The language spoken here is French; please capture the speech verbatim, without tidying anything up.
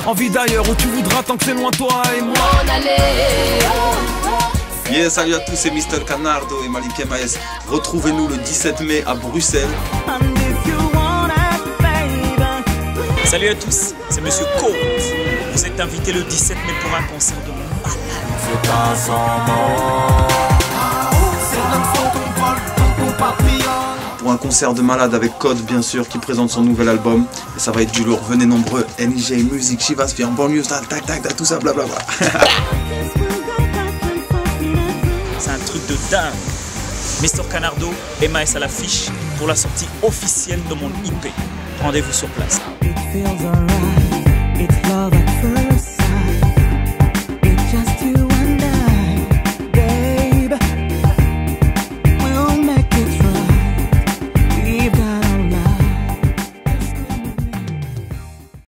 Envie d'ailleurs où tu voudras tant que c'est loin toi et moi. Yeah, salut à tous, c'est Mister Canardo et Malikia Maes. Retrouvez-nous le dix-sept mai à Bruxelles. Salut à tous, c'est Monsieur Colt. Vous êtes invité le dix-sept mai pour un concert de malade. Pour un concert de malade avec Code bien sûr qui présente son nouvel album. Et ça va être du lourd, venez nombreux. N J, musique, Chivas, en banlieue, tac tac tac, tout ça, blablabla. C'est un truc de dingue. Mister Canardo et Maes à l'affiche pour la sortie officielle de mon I P. Rendez-vous sur place.